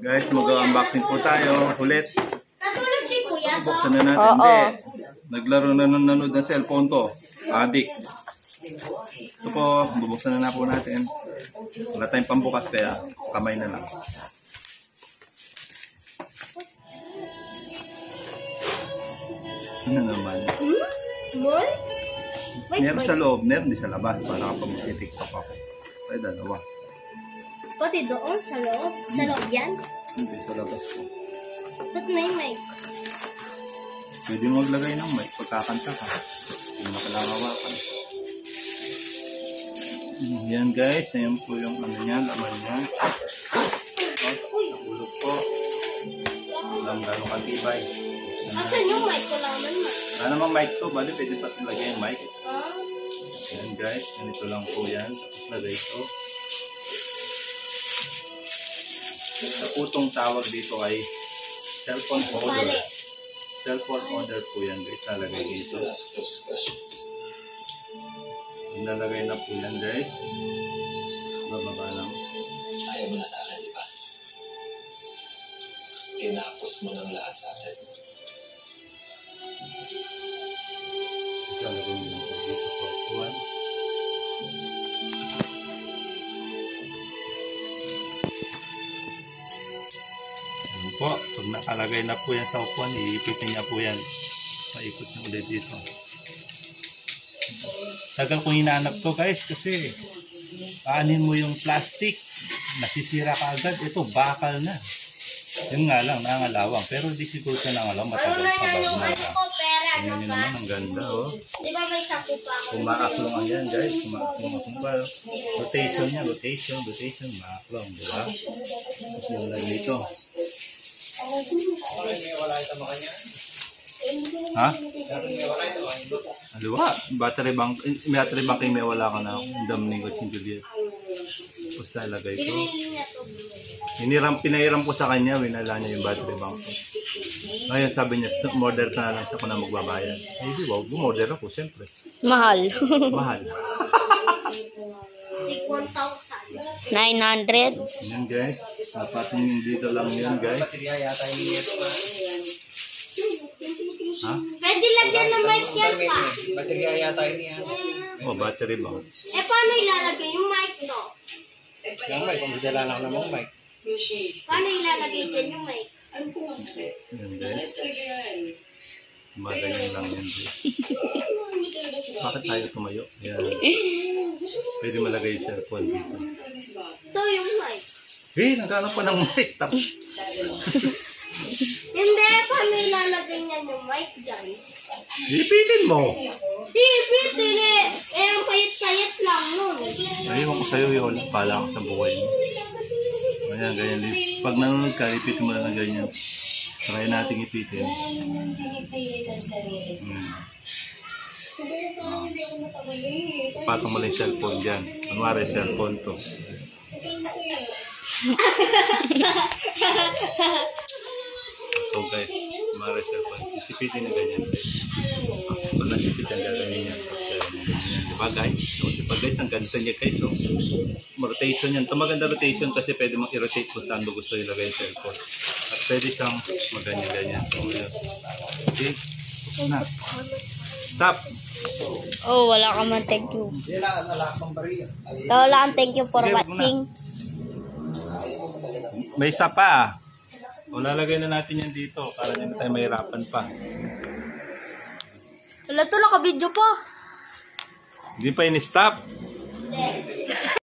Guys, mag-unboxing po tayo ulit. Natulog si Kuya to. Buksan na natin. Hindi. Naglaro na nanonood ng cellphone to. Adik. Ito po, bubuksan na po natin. Wala tayong pambukas kaya kamay na lang. Ano naman? Ball? Meron sa loob, meron di sa labas para kapag mag-tiktok ako. Ay, dalawa. Pati doon sa loob? Sa loob yan? Hindi, sa labas ko. Ba't may mic? Pwede mo maglagay ng mic pagkakanta ka. Hindi mo kailangan hawakan. Yan guys, ayan po yung ano niya, laman niya. Nahulog po. Walang gano'ng katibay. Asan yung mic ko naman ma? Wala namang mic to, bali pwede pa lagay yung mic. Ah? Yan guys, ganito lang po yan. Tapos lagay ito. Sa putong tawag dito ay cellphone holder. Cellphone holder po yan guys, nalagay dito. Nalagay na po yan guys. Bababa lang. Ayaw mo na sa akin, di ba? Tinapos mo ng lahat sa atin. Nalagay mo lang po dito sa upuan. Ayan po, pag nakalagay na po yan sa upuan, iipitin niya po yan. Paikot niya ulit dito. Tagal kong hinahanap to guys kasi paanin mo yung plastic, nasisira ka agad. Ito, bakal na. Yun nga lang, nangalawang. Pero di siguro siya nangalawang, matagal pa bago na lang. Tingnan nyo naman, ang ganda oh. Di ba may sapo pa ako? Kumaaklong yan guys, kumaaklong ba? Rotation niya, rotation, maaklong, di ba? Tapos yung lagay ito. Ha? Aliwa, battery bank may wala ka na damning ko Juliet. Tapos nalagay ito. Pinahiram ko sa kanya, winala niya yung battery bank. Ngayon sabi niya, model ka na lang siya kung na magbabayad. Eh di ba, model ako siyempre. Mahal. Mahal. 1,000. 900. Yan guys, napasin yung dito lang yan guys. Ha? Pwede lang dyan ng mic yan pa. Baterya yata ini yan. Oh, battery bank. Eh, paano ilalagay yung mic to? Yung mic, kung gusto lang ako ng mic. Paano ilalagay dyan yung mic? Yan guys. Magaling lang yan guys. Bakit tayo tumayo? Yan. Pwede malagay yung cellphone dito. Ito yung mic. Eh, nagkaroon pa ng mic. Hindi, paano ilalagay niyan yung mic dyan? Ipitin mo. Ipitin eh. Eh, ang payat-payat lang nun. Ayun ko sa'yo yun. Pala ka sa buhay mo. Ayan, ganyan. Pag nanonood ka, ipitin mo lang ganyan. Try natin ipitin. Patong mo lang yung cellphone dyan. Kunwari, cellphone to. So guys, kunwari cellphone. Isipitin na ganyan guys. Pag nasipitan ka ganyan yan. Diba guys? So, diba guys, ang ganda niya guys. So, rotation yan. Ito maganda rotation kasi pwede mong i-rotate kung saan mo gusto ilagay yung cellphone. At pwede siyang maganyan-ganyan. So, okay. Na. Stop. Oh, wala ka man. Thank you. Wala kang thank you for watching. May isa pa. O, lalagay na natin yan dito para hindi tayo mahirapan pa. Wala to, naka-video pa. Hindi pa in-stop.